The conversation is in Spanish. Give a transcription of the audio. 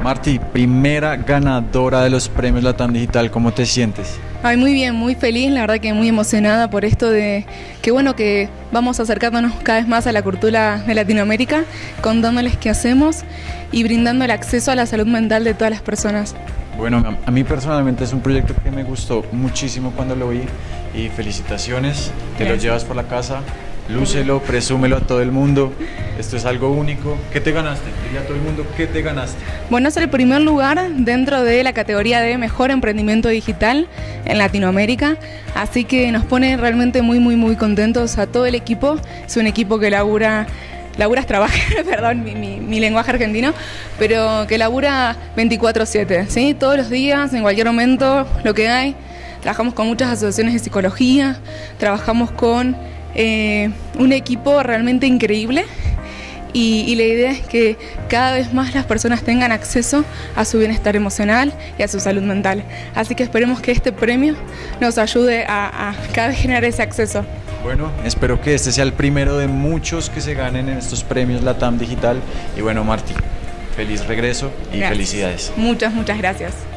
Marti, primera ganadora de los premios Latam Digital, ¿cómo te sientes? Ay, muy bien, muy feliz, la verdad que muy emocionada por esto de que bueno que vamos acercándonos cada vez más a la cultura de Latinoamérica, contándoles qué hacemos y brindando el acceso a la salud mental de todas las personas. Bueno, a mí personalmente es un proyecto que me gustó muchísimo cuando lo vi y felicitaciones, te lo Gracias. llevas por la casa, lúcelo, presúmelo a todo el mundo, esto es algo único. ¿Qué te ganaste? Dile a todo el mundo qué te ganaste. Bueno, es el primer lugar dentro de la categoría de Mejor Emprendimiento Digital en Latinoamérica, así que nos pone realmente muy contentos a todo el equipo. Es un equipo que labura es trabajo, perdón, mi lenguaje argentino, pero que labura 24/7, ¿sí? Todos los días, en cualquier momento, lo que hay. Trabajamos con muchas asociaciones de psicología, trabajamos con un equipo realmente increíble y la idea es que cada vez más las personas tengan acceso a su bienestar emocional y a su salud mental. Así que esperemos que este premio nos ayude a cada vez generar ese acceso. Bueno, espero que este sea el primero de muchos que se ganen en estos premios Latam Digital. Y bueno, Marti, feliz regreso y Gracias. felicidades. Muchas gracias.